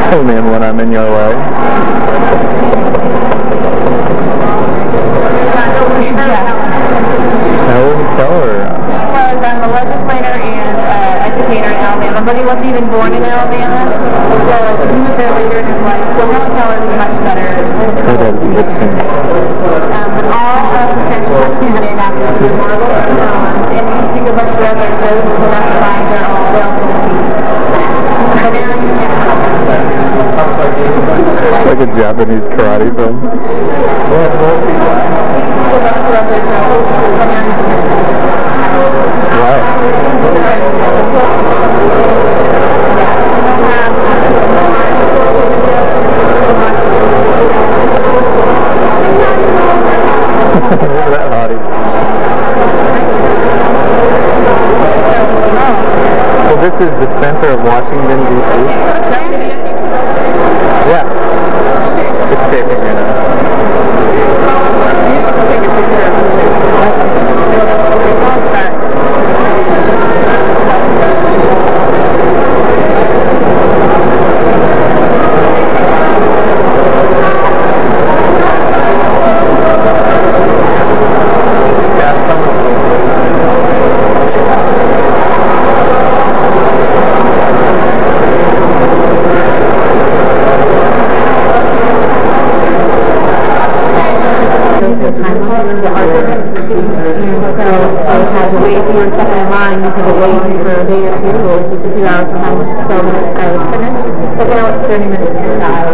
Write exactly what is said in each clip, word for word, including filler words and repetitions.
Hey man, when I'm in your way. Helen Keller. He was um, a legislator and uh, educator in Alabama, but he wasn't even born in Alabama. So he moved there later in his life. So Helen Keller is much better. Oh, that lip sync. Um, but all of the statues are named after him. Um, and he used to do a bunch of other shows, so that's why they're all available. But now you can't. It's like a Japanese karate film. He used to do a bunch of other shows, but now you can't. That hottie. So this is the center of Washington, D C? Yeah. It's taping right now. Take a picture of thirty minutes per child.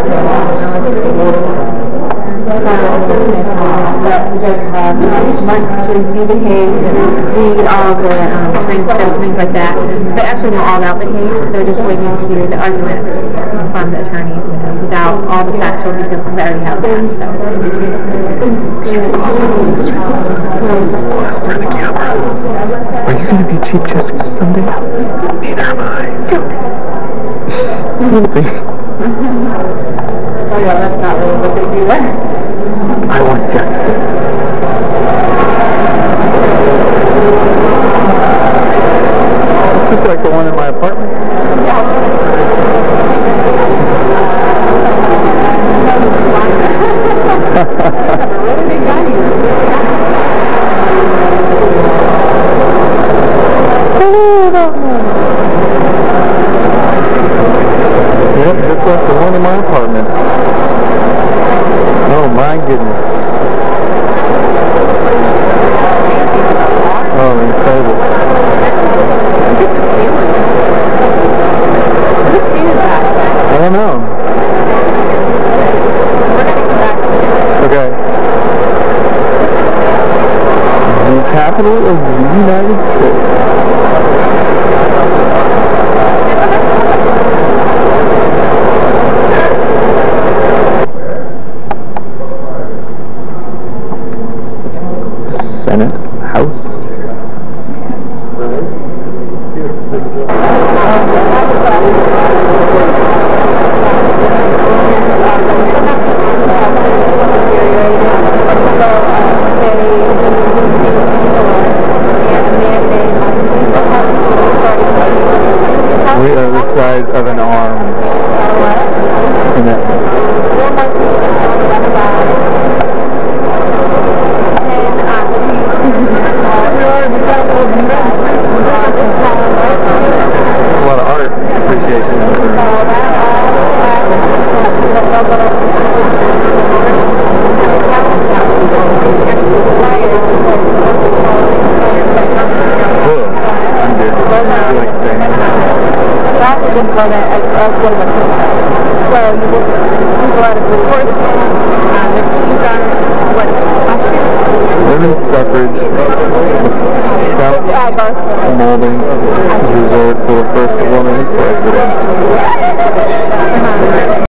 The judge had months to review the case and read all the um, transcripts and things like that. So they actually know all about the case. They're just waiting to hear the argument from the attorneys without all the factual details because they already have that. So. For the camera. Are you going to be Chief Justice someday? Neither am I. Guilty. Oh yeah, that's not really what they do there. I want justice. It's just like the one in my apartment. Really big guy here. Yep, just like the one in my apartment. Oh my goodness. Oh, incredible. Look at the ceiling. Who painted that? I don't know. We're going to go back to Okay. The capital of the United States. Senate House. We are the size of an arm. In that. A lot of art appreciation. Whoa, I'm dizzy. I feel like saying You also just go that I was going to So you look people out of the horse, um, the keys are what last year? women's suffrage. Stout molding is reserved for the first woman president.